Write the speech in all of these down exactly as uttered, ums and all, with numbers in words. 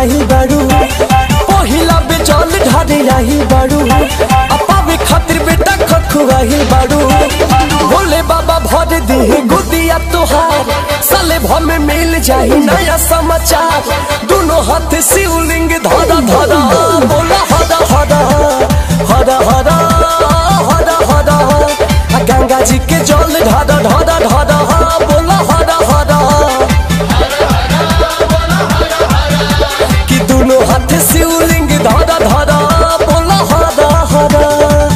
खखुआही बारू पहिला बेचल ढारे आई बारू अपावे खातिर बेटा खखुआही बारू बोले बाबा भर दे गुदिया तुहार साले भर में मिल जाही नया समाचार दोनों हाथ शिवलिंग धरा धरा बोला हरा हरा हरा हरा हरा हरा गंगा जी के जल ढारा ढारा ढारा बोला हरा हरा कि दोनों हाथ शिवलिंग धरा धरा बोला हरा हरा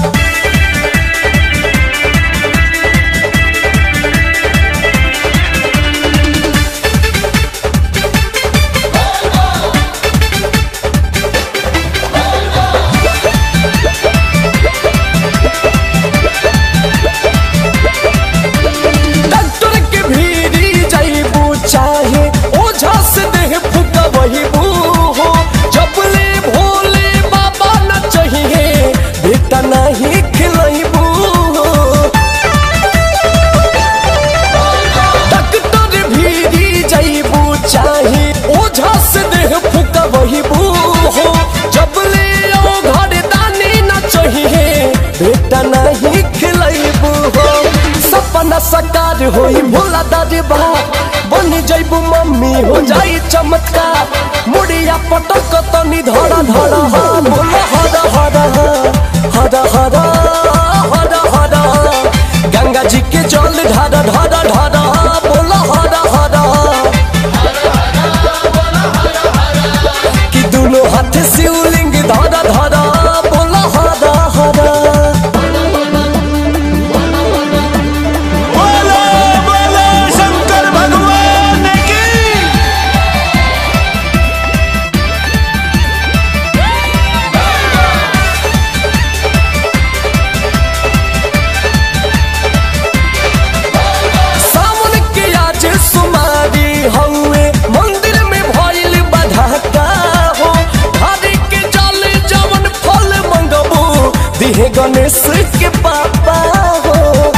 नहीं खिलाइबू डॉक्टर भीरी जाइबू चाहे ओझा से देह फुका वहीबू हो जब ले ओ घर दानी न चाहिए बेटा नहीं खिलाइबू हो सपना साकार होई भोला दादी बा बन जाइबू मम्मी हो जाई चमत्कार मुड़िया पटक तनी धरा धरा बोला हरा हरा हरा हरा हरा हरा गंगा जी के जल ढारा ढारा ढारा बोला हरा हरा कि दोनों हाथ शिवलिंग धरा धरा बोला हरा हरा गणेश के पापा हो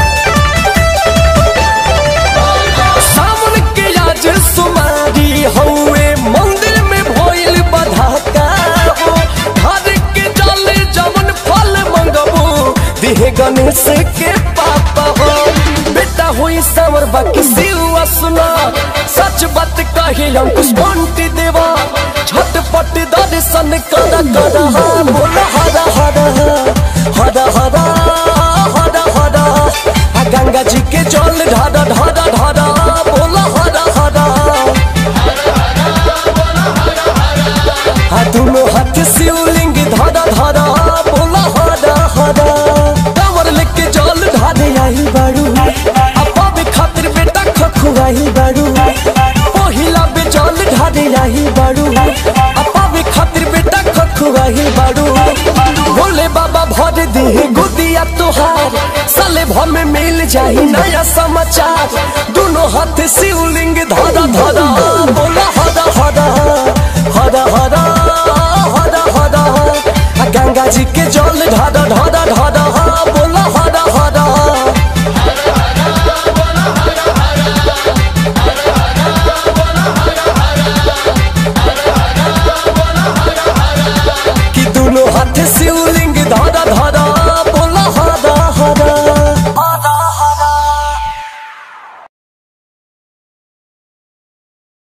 सावन के आज सुमारी हुए मंदिर में भइल बधाका हो घर के जल जवन फल मंगबो दिहे गणेश के पापा हो बेटा हुई सावर बाकी सिवा सुना सच बात कही अंकुश बंटी देवा झटपट दर्शन कर कर बोला हरा हरा हरा हरा हरा हरा गंगा जी के जल ढारा ढारा ढारा बोला हरा हरा दोनों हाथ शिवलिंग धरा धरा बोला हरा हरा कांवर लेके जल ढारे आई बारू अपावे खातिर बेटा खखुआही बारू पहिला बेचल ढारे आई बारू अपावे खातिर बेटा खखुआही बारू बोले बाबा भर दे गुदिया तुहार साले भर में मिल जाही नया समाचार दोनों हाथ शिवलिंग धरा धरा बोला हरा हरा हरा हरा हरा हरा गंगा जी के जल ढारा ढारा ढारा